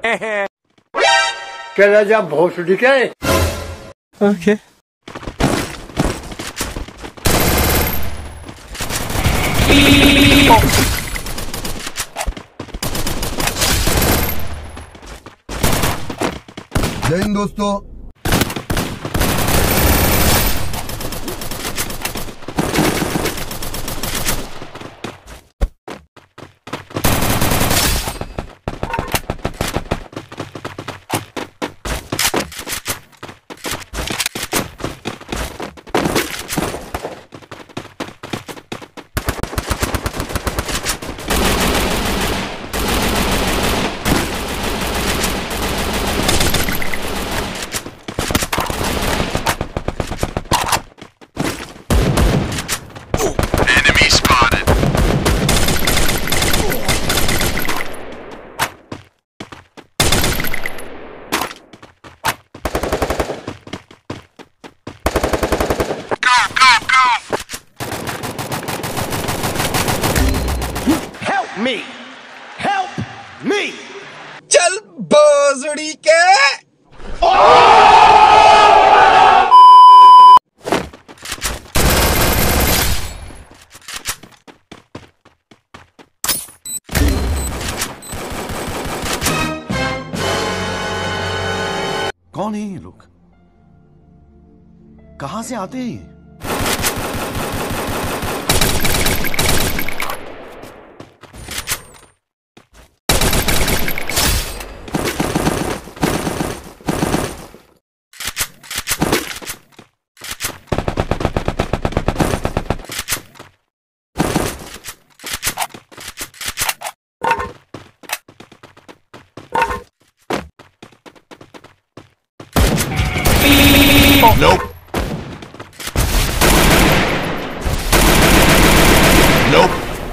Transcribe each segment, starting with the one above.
चला जा भोसड़ी के। ओके जय हिंद दोस्तों। Help me! चल बोजड़ी के। कौन है ये लोग? कहां से आते हैं ये? Nope. Nope.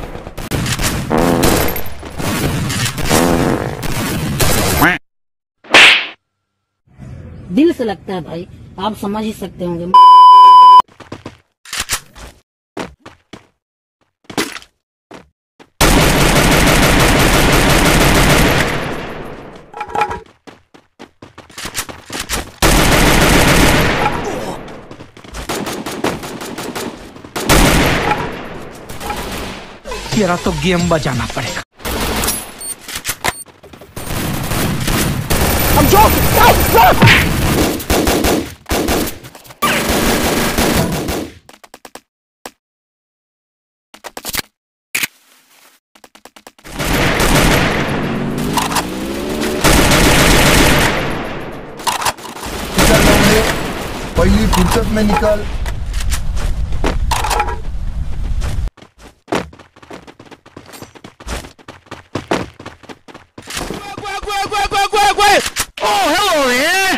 दिल से लगता है भाई, आप समझ ही सकते होंगे। तेरा तो गेम बजाना पड़ेगा। पहली फुर्सत में निकल। Oh, hello there!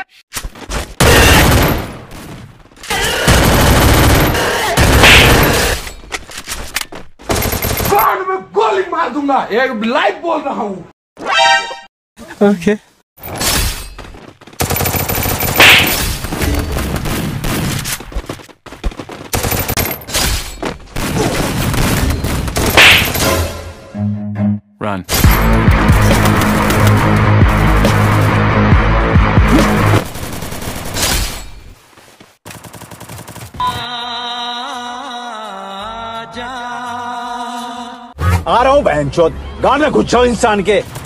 कान में गोली मार दूंगा, एक लाइव बोल रहा हूँ। Okay Run. आ रहा हूँ बहनचोद, गाने घुस जाओ इंसान के।